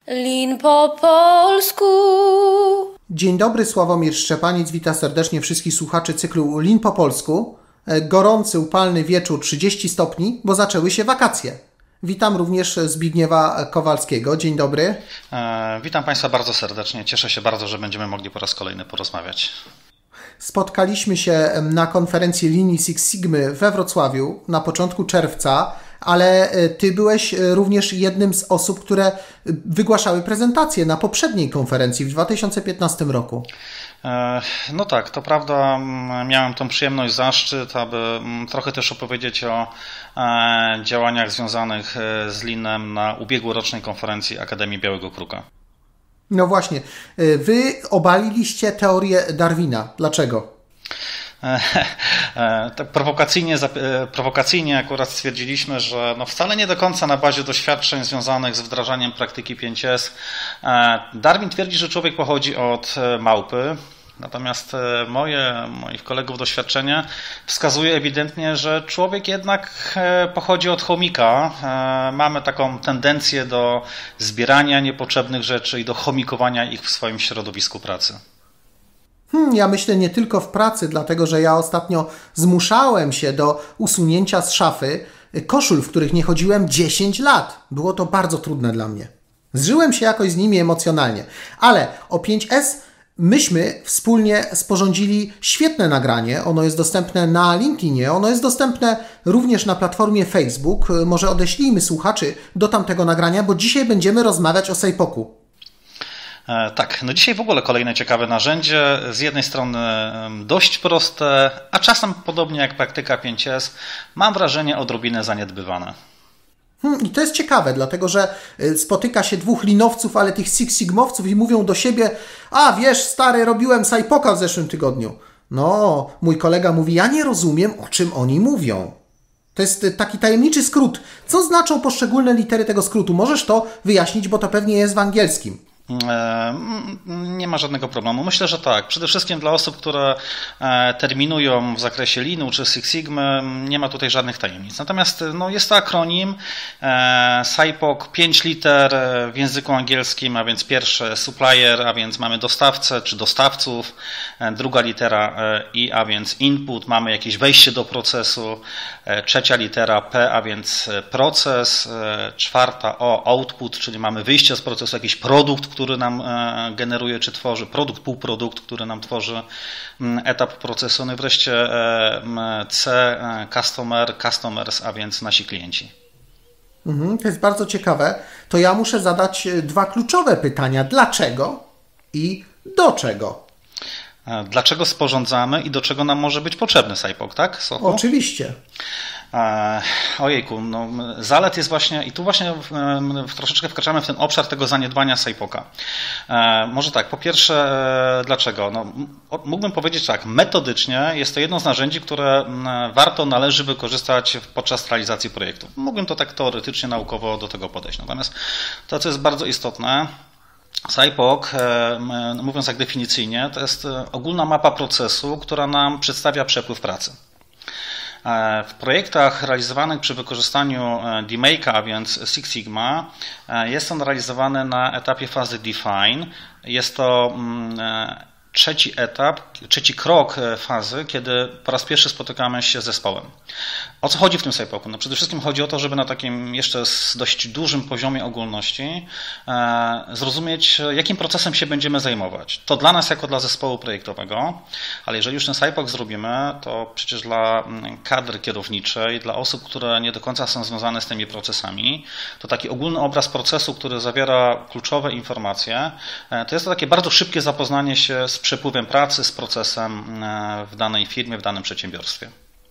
Lin po polsku. Dzień dobry, Sławomir Szczepaniec, witam serdecznie wszystkich słuchaczy cyklu Lin po polsku. Gorący, upalny wieczór, 30 stopni, bo zaczęły się wakacje. Witam również Zbigniewa Kowalskiego. Dzień dobry. Witam Państwa bardzo serdecznie. Cieszę się bardzo, że będziemy mogli po raz kolejny porozmawiać. Spotkaliśmy się na konferencji linii Six Sigmy we Wrocławiu na początku czerwca, ale Ty byłeś również jednym z osób, które wygłaszały prezentację na poprzedniej konferencji w 2015 roku. No tak, to prawda, miałem tą przyjemność, zaszczyt, aby trochę też opowiedzieć o działaniach związanych z Linem na ubiegłorocznej konferencji Akademii Białego Kruka. No właśnie, Wy obaliliście teorię Darwina. Dlaczego? Tak prowokacyjnie akurat stwierdziliśmy, że no wcale nie do końca na bazie doświadczeń związanych z wdrażaniem praktyki 5S. Darwin twierdzi, że człowiek pochodzi od małpy, natomiast moich kolegów doświadczenie wskazuje ewidentnie, że człowiek jednak pochodzi od chomika. Mamy taką tendencję do zbierania niepotrzebnych rzeczy i do chomikowania ich w swoim środowisku pracy. Ja myślę nie tylko w pracy, dlatego że ja ostatnio zmuszałem się do usunięcia z szafy koszul, w których nie chodziłem 10 lat. Było to bardzo trudne dla mnie. Zżyłem się jakoś z nimi emocjonalnie. Ale o 5S myśmy wspólnie sporządzili świetne nagranie. Ono jest dostępne na LinkedInie, ono jest dostępne również na platformie Facebook. Może odeślijmy słuchaczy do tamtego nagrania, bo dzisiaj będziemy rozmawiać o SAPOK-u. Tak, no dzisiaj w ogóle kolejne ciekawe narzędzie, z jednej strony dość proste, a czasem podobnie jak praktyka 5S, mam wrażenie odrobinę zaniedbywane. I to jest ciekawe, dlatego że spotyka się dwóch linowców, ale tych Six Sigmowców i mówią do siebie: a wiesz stary, robiłem SAPOK-a w zeszłym tygodniu. No, mój kolega mówi: ja nie rozumiem, o czym oni mówią. To jest taki tajemniczy skrót. Co znaczą poszczególne litery tego skrótu? Możesz to wyjaśnić, bo to pewnie jest w angielskim. Nie ma żadnego problemu. Myślę, że tak. Przede wszystkim dla osób, które terminują w zakresie Linu czy Six Sigmy, nie ma tutaj żadnych tajemnic. Natomiast no, jest to akronim SAPOK, 5 liter w języku angielskim, a więc pierwsze supplier, a więc mamy dostawcę czy dostawców, druga litera I, a więc input, mamy jakieś wejście do procesu, trzecia litera P, a więc proces, czwarta O, output, czyli mamy wyjście z procesu, jakiś produkt, który nam generuje czy tworzy, produkt, półprodukt, który nam tworzy etap procesu. No i wreszcie C, customer, customers, a więc nasi klienci. To jest bardzo ciekawe. To ja muszę zadać dwa kluczowe pytania. Dlaczego i do czego? Dlaczego sporządzamy i do czego nam może być potrzebny SAPOK, tak? Sochu? Oczywiście. Ojejku, no, zalet jest właśnie, i tu właśnie troszeczkę wkraczamy w ten obszar tego zaniedbania SAPOK-a. Może tak, po pierwsze, dlaczego? No, mógłbym powiedzieć tak, metodycznie jest to jedno z narzędzi, które należy wykorzystać podczas realizacji projektu. Mógłbym to tak teoretycznie, naukowo do tego podejść. Natomiast to, co jest bardzo istotne, SAPOK, mówiąc tak definicyjnie, to jest ogólna mapa procesu, która nam przedstawia przepływ pracy. W projektach realizowanych przy wykorzystaniu DMake'a, a więc Six Sigma, jest on realizowany na etapie fazy Define. Jest to trzeci etap, trzeci krok fazy, kiedy po raz pierwszy spotykamy się z zespołem. O co chodzi w tym SAPOK-u? No przede wszystkim chodzi o to, żeby na takim jeszcze dość dużym poziomie ogólności zrozumieć, jakim procesem się będziemy zajmować. To dla nas jako dla zespołu projektowego, ale jeżeli już ten SAPOK zrobimy, to przecież dla kadry kierowniczej, dla osób, które nie do końca są związane z tymi procesami, to taki ogólny obraz procesu, który zawiera kluczowe informacje, to jest to takie bardzo szybkie zapoznanie się z przepływem pracy, z procesem w danej firmie, w danym przedsiębiorstwie.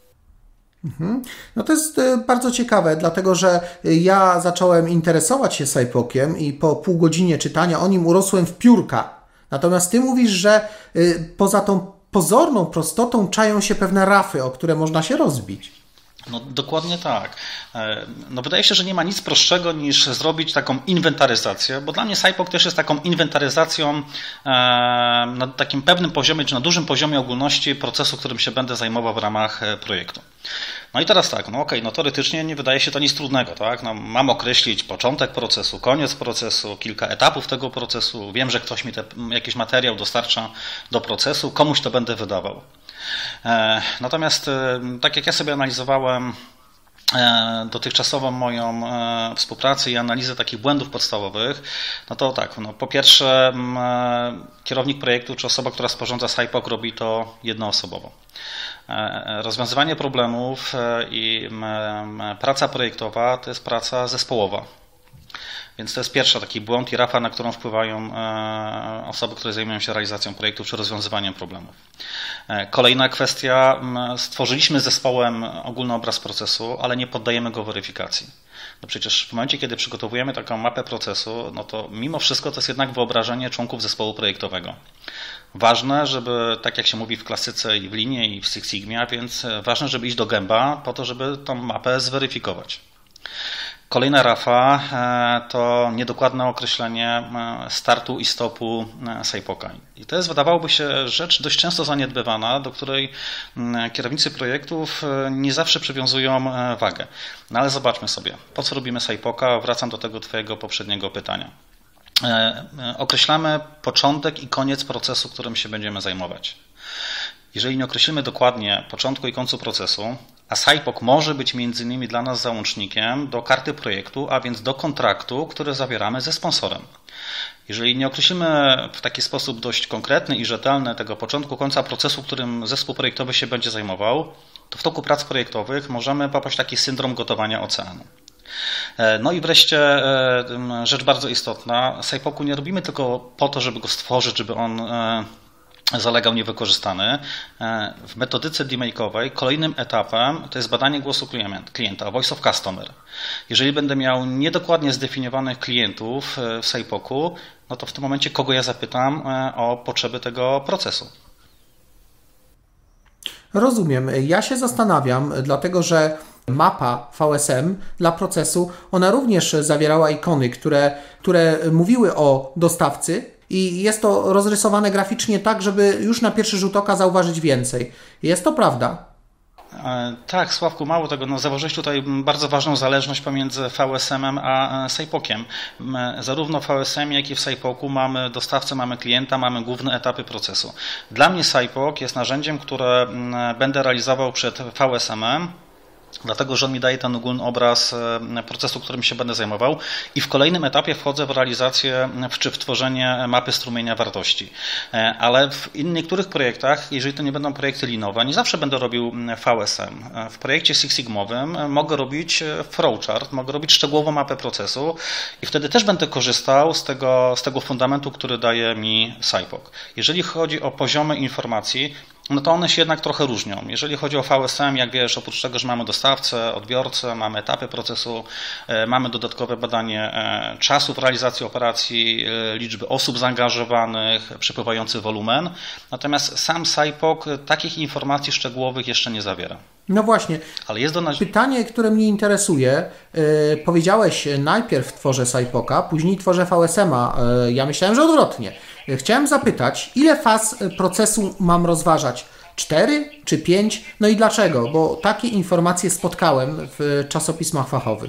No to jest bardzo ciekawe, dlatego że ja zacząłem interesować się SAPOK-iem i po pół godzinie czytania o nim urosłem w piórka. Natomiast Ty mówisz, że poza tą pozorną prostotą czają się pewne rafy, o które można się rozbić. No dokładnie tak. No wydaje się, że nie ma nic prostszego niż zrobić taką inwentaryzację, bo dla mnie SAPOK też jest taką inwentaryzacją na takim pewnym poziomie, czy na dużym poziomie ogólności procesu, którym się będę zajmował w ramach projektu. No i teraz tak, no teoretycznie nie wydaje się to nic trudnego, tak? No, mam określić początek procesu, koniec procesu, kilka etapów tego procesu, wiem, że ktoś mi jakiś materiał dostarcza do procesu, komuś to będę wydawał. Natomiast tak jak ja sobie analizowałem dotychczasową moją współpracę i analizę takich błędów podstawowych, no to tak, po pierwsze kierownik projektu czy osoba, która sporządza SIPOC robi to jednoosobowo. Rozwiązywanie problemów i praca projektowa to jest praca zespołowa. Więc to jest pierwszy taki błąd i rafа, na którą wpływają osoby, które zajmują się realizacją projektów czy rozwiązywaniem problemów. Kolejna kwestia, stworzyliśmy z zespołem ogólny obraz procesu, ale nie poddajemy go weryfikacji. No przecież w momencie, kiedy przygotowujemy taką mapę procesu, no to mimo wszystko to jest jednak wyobrażenie członków zespołu projektowego. Ważne, żeby, tak jak się mówi w klasyce i w Leanie i w Six Sigmie, więc ważne, żeby iść do gęba po to, żeby tą mapę zweryfikować. Kolejna rafa to niedokładne określenie startu i stopu SIPOC-a. I to jest, wydawałoby się, rzecz dość często zaniedbywana, do której kierownicy projektów nie zawsze przywiązują wagę. No ale zobaczmy sobie, po co robimy SIPOC-a? Wracam do tego twojego poprzedniego pytania. Określamy początek i koniec procesu, którym się będziemy zajmować. Jeżeli nie określimy dokładnie początku i końca procesu, a SIPOC może być między innymi dla nas załącznikiem do karty projektu, a więc do kontraktu, który zawieramy ze sponsorem. Jeżeli nie określimy w taki sposób dość konkretny i rzetelny tego początku, końca procesu, którym zespół projektowy się będzie zajmował, to w toku prac projektowych możemy popaść w taki syndrom gotowania oceanu. No i wreszcie rzecz bardzo istotna, SIPOC-u nie robimy tylko po to, żeby go stworzyć, żeby on zalegał niewykorzystany. W metodyce demake'owej kolejnym etapem to jest badanie głosu klienta, Voice of Customer. Jeżeli będę miał niedokładnie zdefiniowanych klientów w SIPOC-u, no to w tym momencie kogo ja zapytam o potrzeby tego procesu. Rozumiem. Ja się zastanawiam, dlatego że mapa VSM dla procesu, ona również zawierała ikony, które mówiły o dostawcy, i jest to rozrysowane graficznie tak, żeby już na pierwszy rzut oka zauważyć więcej. Jest to prawda? Tak, Sławku, mało tego, zauważyłeś tutaj bardzo ważną zależność pomiędzy VSM-em a SIPOC-iem. Zarówno w VSM, jak i w SIPOC-u mamy dostawcę, mamy klienta, mamy główne etapy procesu. Dla mnie SIPOC jest narzędziem, które będę realizował przed VSM-em, dlatego że on mi daje ten ogólny obraz procesu, którym się będę zajmował i w kolejnym etapie wchodzę w realizację czy w tworzenie mapy strumienia wartości. Ale w niektórych projektach, jeżeli to nie będą projekty linowe, nie zawsze będę robił VSM. W projekcie Six Sigmowym mogę robić flowchart, mogę robić szczegółową mapę procesu i wtedy też będę korzystał z tego fundamentu, który daje mi SIPOC. Jeżeli chodzi o poziomy informacji, no to one się jednak trochę różnią. Jeżeli chodzi o VSM, jak wiesz, oprócz tego, że mamy dostawcę, odbiorcę, mamy etapy procesu, mamy dodatkowe badanie czasu w realizacji operacji, liczby osób zaangażowanych, przepływający wolumen. Natomiast sam SIPOC takich informacji szczegółowych jeszcze nie zawiera. No właśnie. Ale jest pytanie, które mnie interesuje. Powiedziałeś, najpierw tworzę SIPOC-a, później tworzę VSM-a. Ja myślałem, że odwrotnie. Chciałem zapytać, ile faz procesu mam rozważać? 4 czy 5? No i dlaczego? Bo takie informacje spotkałem w czasopismach fachowych.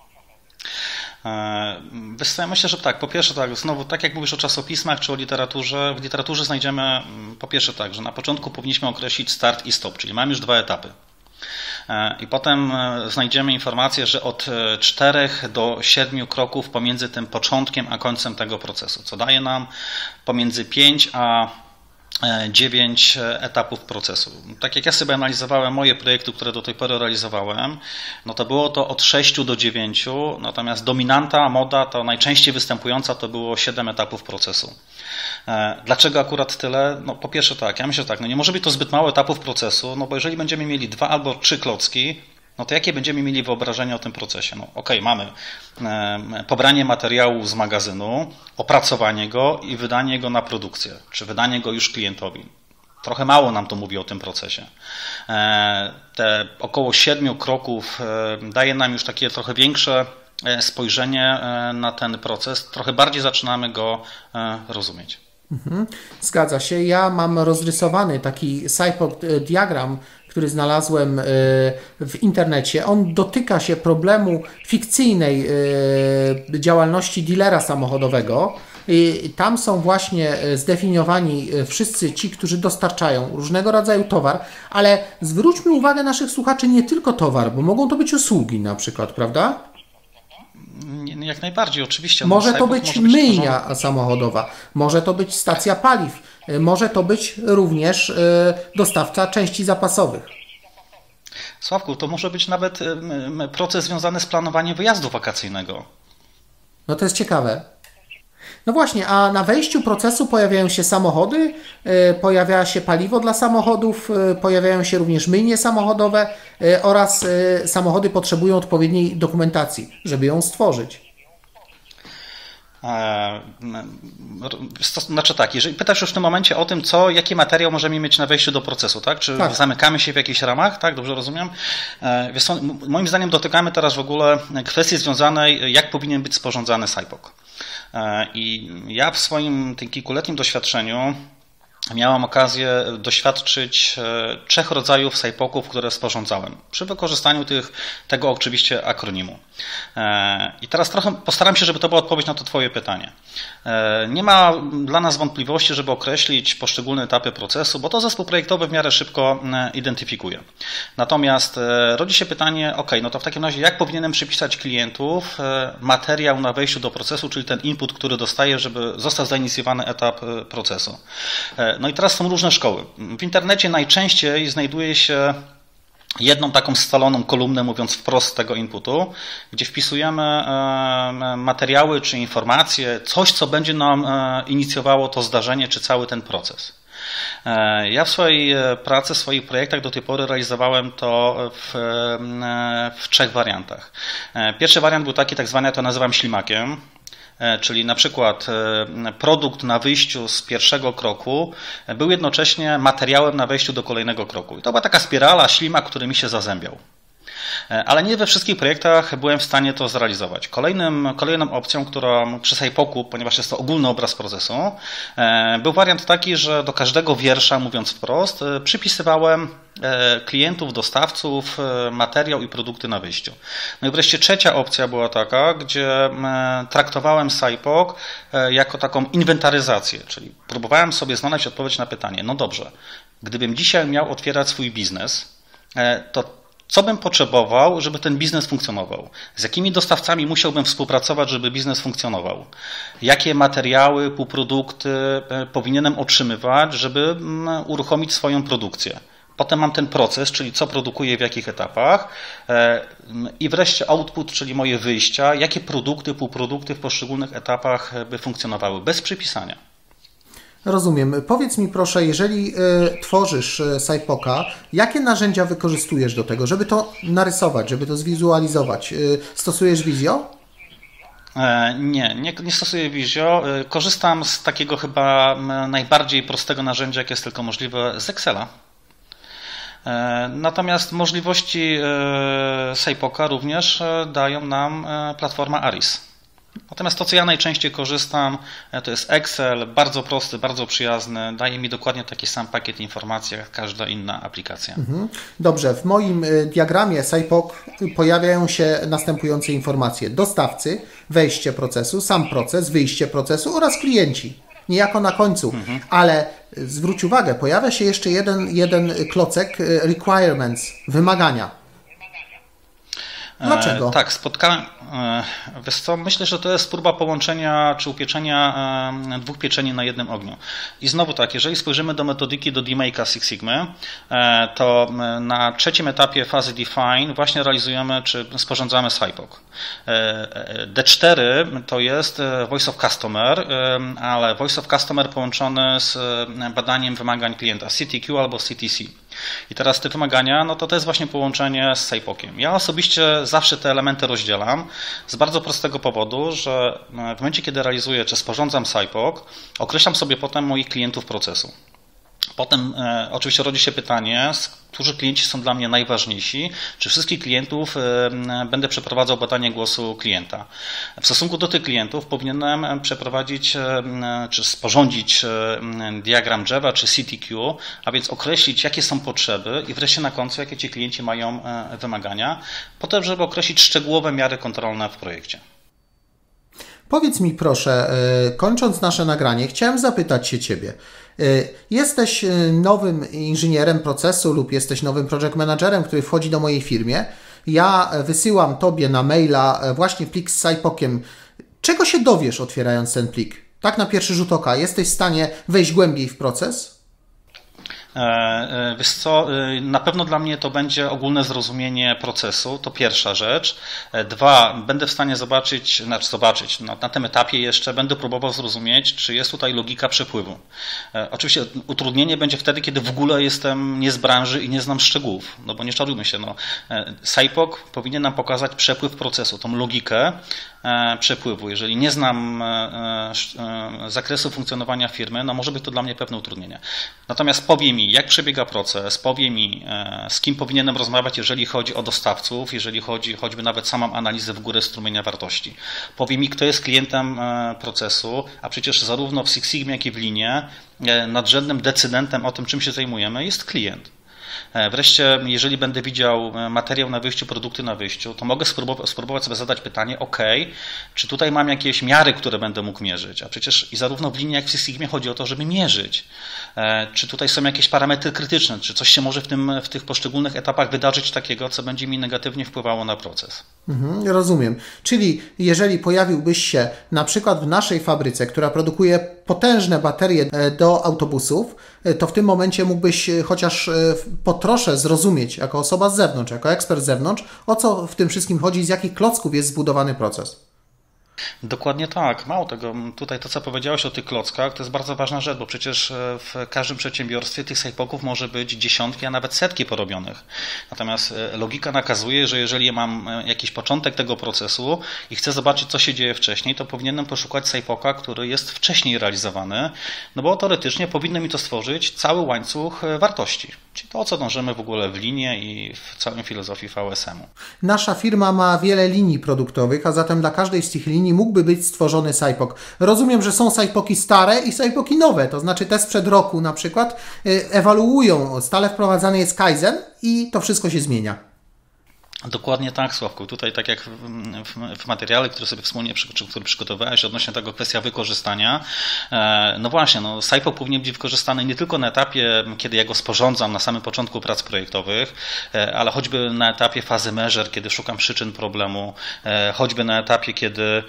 Myślę, że tak. Po pierwsze tak, znowu tak jak mówisz o czasopismach czy o literaturze, w literaturze znajdziemy po pierwsze tak, że na początku powinniśmy określić start i stop, czyli mamy już 2 etapy. I potem znajdziemy informację, że od 4 do 7 kroków pomiędzy tym początkiem a końcem tego procesu, co daje nam pomiędzy 5 a 9 etapów procesu. Tak jak ja sobie analizowałem moje projekty, które do tej pory realizowałem, no to było to od 6 do 9, natomiast dominanta, moda, to najczęściej występująca to było 7 etapów procesu. Dlaczego akurat tyle? No po pierwsze tak, ja myślę, że tak, no nie może być to zbyt mało etapów procesu, no bo jeżeli będziemy mieli 2 albo 3 klocki, no to jakie będziemy mieli wyobrażenie o tym procesie? No okej, mamy pobranie materiału z magazynu, opracowanie go i wydanie go na produkcję, czy wydanie go już klientowi. Trochę mało nam to mówi o tym procesie. Te około 7 kroków daje nam już takie trochę większe spojrzenie na ten proces, trochę bardziej zaczynamy go rozumieć. Zgadza się. Ja mam rozrysowany taki SIPOC diagram, który znalazłem w internecie, on dotyka się problemu fikcyjnej działalności dealera samochodowego. I tam są właśnie zdefiniowani wszyscy ci, którzy dostarczają różnego rodzaju towar, ale zwróćmy uwagę naszych słuchaczy, nie tylko towar, bo mogą to być usługi na przykład, prawda? Jak najbardziej, oczywiście. Może to być myjnia samochodowa, może to być stacja paliw, może to być również dostawca części zapasowych. Sławku, to może być nawet proces związany z planowaniem wyjazdu wakacyjnego. No to jest ciekawe. No właśnie, a na wejściu procesu pojawiają się samochody, pojawia się paliwo dla samochodów, pojawiają się również myjnie samochodowe oraz samochody potrzebują odpowiedniej dokumentacji, żeby ją stworzyć. Znaczy tak, jeżeli pytasz już w tym momencie o tym, jaki materiał możemy mieć na wejściu do procesu, tak? Czy tak. Zamykamy się w jakichś ramach, tak? Dobrze rozumiem? Wiesz co, moim zdaniem dotykamy teraz w ogóle kwestii związanej, jak powinien być sporządzany SIPOC. I ja w swoim tym kilkuletnim doświadczeniu miałem okazję doświadczyć 3 rodzajów SIPOC-ów, które sporządzałem, przy wykorzystaniu tego oczywiście akronimu. I teraz trochę postaram się, żeby to była odpowiedź na to Twoje pytanie. Nie ma dla nas wątpliwości, żeby określić poszczególne etapy procesu, bo to zespół projektowy w miarę szybko identyfikuje. Natomiast rodzi się pytanie, no to w takim razie jak powinienem przypisać klientów materiał na wejściu do procesu, czyli ten input, który dostaje, żeby został zainicjowany etap procesu. No i teraz są różne szkoły. W internecie najczęściej znajduje się jedną taką scaloną kolumnę, mówiąc wprost tego inputu, gdzie wpisujemy materiały czy informacje, coś, co będzie nam inicjowało to zdarzenie, czy cały ten proces. Ja w swojej pracy, w swoich projektach do tej pory realizowałem to w 3 wariantach. Pierwszy wariant był taki, tak zwany, ja to nazywam ślimakiem, czyli na przykład produkt na wyjściu z pierwszego kroku był jednocześnie materiałem na wejściu do kolejnego kroku. I to była taka spirala, ślimak, który mi się zazębiał. Ale nie we wszystkich projektach byłem w stanie to zrealizować. Kolejną opcją, która przy SIPOC-u, ponieważ jest to ogólny obraz procesu, był wariant taki, że do każdego wiersza, mówiąc wprost, przypisywałem klientów, dostawców, materiał i produkty na wyjściu. No i wreszcie trzecia opcja była taka, gdzie traktowałem SIPOC jako taką inwentaryzację, czyli próbowałem sobie znaleźć odpowiedź na pytanie, no dobrze, gdybym dzisiaj miał otwierać swój biznes, to co bym potrzebował, żeby ten biznes funkcjonował? Z jakimi dostawcami musiałbym współpracować, żeby biznes funkcjonował? Jakie materiały, półprodukty powinienem otrzymywać, żeby uruchomić swoją produkcję? Potem mam ten proces, czyli co produkuję w jakich etapach i wreszcie output, czyli moje wyjścia, jakie produkty, półprodukty w poszczególnych etapach by funkcjonowały, bez przypisania. Rozumiem. Powiedz mi proszę, jeżeli tworzysz SIPOC-a, jakie narzędzia wykorzystujesz do tego, żeby to narysować, żeby to zwizualizować? Stosujesz Visio? Nie stosuję Visio. Korzystam z takiego chyba najbardziej prostego narzędzia, jakie jest tylko możliwe, z Excela. Natomiast możliwości SIPOC-a również dają nam platforma Aris. Natomiast to, co ja najczęściej korzystam, to jest Excel, bardzo prosty, bardzo przyjazny, daje mi dokładnie taki sam pakiet informacji jak każda inna aplikacja. Dobrze, w moim diagramie SIPOC pojawiają się następujące informacje. Dostawcy, wejście procesu, sam proces, wyjście procesu oraz klienci. Niejako na końcu, ale zwróć uwagę, pojawia się jeszcze jeden klocek requirements, wymagania. Dlaczego? Tak, wiesz co, myślę, że to jest próba połączenia czy upieczenia 2 pieczeni na jednym ogniu. I znowu tak, jeżeli spojrzymy do metodyki do demake'a Six Sigmy, to na 3. etapie fazy define właśnie realizujemy czy sporządzamy SIPOC. D4 to jest Voice of Customer, ale Voice of Customer połączony z badaniem wymagań klienta CTQ albo CTC. I teraz te wymagania, no to jest właśnie połączenie z SIPOC-iem. Ja osobiście zawsze te elementy rozdzielam z bardzo prostego powodu, że w momencie, kiedy realizuję czy sporządzam SIPOC, określam sobie potem moich klientów procesu. Potem oczywiście rodzi się pytanie, którzy klienci są dla mnie najważniejsi, czy wszystkich klientów będę przeprowadzał badanie głosu klienta. W stosunku do tych klientów powinienem przeprowadzić czy sporządzić diagram Jeva czy CTQ, a więc określić, jakie są potrzeby i wreszcie na końcu, jakie ci klienci mają wymagania, po to, żeby określić szczegółowe miary kontrolne w projekcie. Powiedz mi proszę, kończąc nasze nagranie, chciałem zapytać się Ciebie. Jesteś nowym inżynierem procesu lub jesteś nowym project managerem, który wchodzi do mojej firmie. Ja wysyłam Tobie na maila właśnie plik z SciPokiem. Czego się dowiesz, otwierając ten plik? Tak na pierwszy rzut oka, jesteś w stanie wejść głębiej w proces? Wiesz co, na pewno dla mnie to będzie ogólne zrozumienie procesu, to pierwsza rzecz. Dwa, będę w stanie zobaczyć, na tym etapie jeszcze będę próbował zrozumieć, czy jest tutaj logika przepływu. Oczywiście utrudnienie będzie wtedy, kiedy w ogóle jestem nie z branży i nie znam szczegółów, no bo nie czarujmy się, SciPok powinien nam pokazać przepływ procesu, tą logikę przepływu. Jeżeli nie znam zakresu funkcjonowania firmy, może być to dla mnie pewne utrudnienie. Natomiast powie mi, jak przebiega proces, powie mi, z kim powinienem rozmawiać, jeżeli chodzi o dostawców, jeżeli chodzi choćby nawet samą analizę w górę strumienia wartości. Powie mi, kto jest klientem procesu, a przecież zarówno w Six Sigma, jak i w Leanie nadrzędnym decydentem o tym, czym się zajmujemy, jest klient. Wreszcie, jeżeli będę widział materiał na wyjściu, produkty na wyjściu, to mogę spróbować sobie zadać pytanie, czy tutaj mam jakieś miary, które będę mógł mierzyć? A przecież i zarówno w Leanie, jak w Six Sigmie chodzi o to, żeby mierzyć. Czy tutaj są jakieś parametry krytyczne? Czy coś się może w tych poszczególnych etapach wydarzyć takiego, co będzie mi negatywnie wpływało na proces? Rozumiem. Czyli jeżeli pojawiłbyś się na przykład w naszej fabryce, która produkuje potężne baterie do autobusów, to w tym momencie mógłbyś chociaż po trosze zrozumieć, jako osoba z zewnątrz, jako ekspert z zewnątrz, o co w tym wszystkim chodzi, z jakich klocków jest zbudowany proces. Dokładnie tak. Mało tego, tutaj to, co powiedziałeś o tych klockach, to jest bardzo ważna rzecz, bo przecież w każdym przedsiębiorstwie tych SciPoków może być dziesiątki, a nawet setki porobionych. Natomiast logika nakazuje, że jeżeli mam jakiś początek tego procesu i chcę zobaczyć, co się dzieje wcześniej, to powinienem poszukać SciPoka, który jest wcześniej realizowany, bo teoretycznie powinno mi to stworzyć cały łańcuch wartości. Czyli to, o co dążymy w ogóle w Leanie i w całej filozofii VSM-u. Nasza firma ma wiele linii produktowych, a zatem dla każdej z tych linii mógłby być stworzony SciPok. Rozumiem, że są SciPoki stare i SciPoki nowe, to znaczy te sprzed roku na przykład ewoluują, stale wprowadzany jest Kaizen i to wszystko się zmienia. Dokładnie tak, Sławku. Tutaj tak jak w materiale, który sobie wspólnie który przygotowałeś odnośnie tego kwestia wykorzystania, SciPok powinien być wykorzystany nie tylko na etapie, kiedy ja go sporządzam na samym początku prac projektowych, ale choćby na etapie fazy measure, kiedy szukam przyczyn problemu, choćby na etapie, kiedy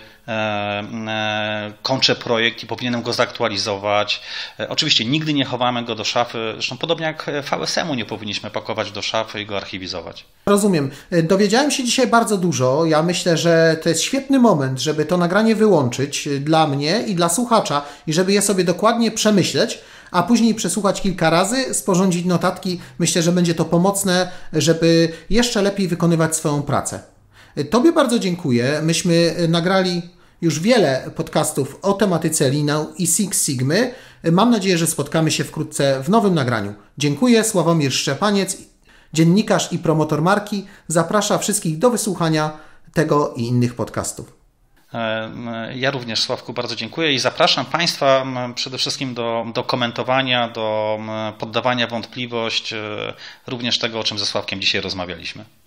kończę projekt i powinienem go zaktualizować. Oczywiście nigdy nie chowamy go do szafy, zresztą podobnie jak VSM-u nie powinniśmy pakować do szafy i go archiwizować. Rozumiem. Dowiedziałem się dzisiaj bardzo dużo. Ja myślę, że to jest świetny moment, żeby to nagranie wyłączyć dla mnie i dla słuchacza i żeby je sobie dokładnie przemyśleć, a później przesłuchać kilka razy, sporządzić notatki. Myślę, że będzie to pomocne, żeby jeszcze lepiej wykonywać swoją pracę. Tobie bardzo dziękuję. Myśmy nagrali już wiele podcastów o tematyce Lean i Six Sigmy. Mam nadzieję, że spotkamy się wkrótce w nowym nagraniu. Dziękuję. Sławomir Szczepaniec, dziennikarz i promotor marki, zaprasza wszystkich do wysłuchania tego i innych podcastów. Ja również, Sławku, bardzo dziękuję i zapraszam Państwa przede wszystkim do komentowania, do poddawania wątpliwość również tego, o czym ze Sławkiem dzisiaj rozmawialiśmy.